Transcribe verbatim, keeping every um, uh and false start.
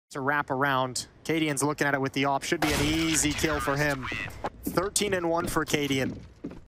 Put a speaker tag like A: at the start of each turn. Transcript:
A: to wrap around. Cadian's looking at it with the op. Should be an easy kill for him. thirteen and one for Cadian.